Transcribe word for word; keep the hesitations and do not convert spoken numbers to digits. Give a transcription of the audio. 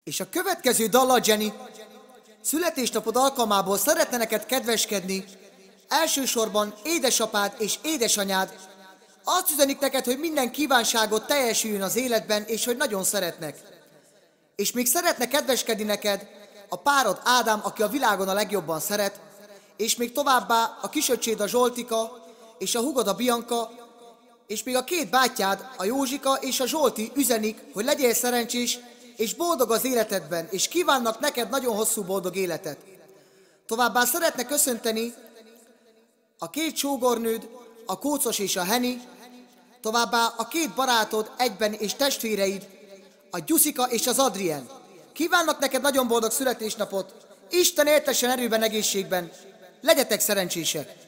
És a következő dallal, Jenny, születésnapod alkalmából szeretne neked kedveskedni, elsősorban édesapád és édesanyád. Azt üzenik neked, hogy minden kívánságot teljesüljön az életben, és hogy nagyon szeretnek. És még szeretne kedveskedni neked a párod Ádám, aki a világon a legjobban szeret, és még továbbá a kisöccséd a Zsoltika, és a hugod a Bianka, és még a két bátyád, a Józsika és a Zsolti üzenik, hogy legyél szerencsés, és boldog az életedben, és kívánnak neked nagyon hosszú boldog életet. Továbbá szeretne köszönteni a két sógornőd, a Kócos és a Heni, továbbá a két barátod egyben és testvéreid, a Gyuszika és az Adrien. Kívánnak neked nagyon boldog születésnapot, Isten éltessen erőben, egészségben, legyetek szerencsések!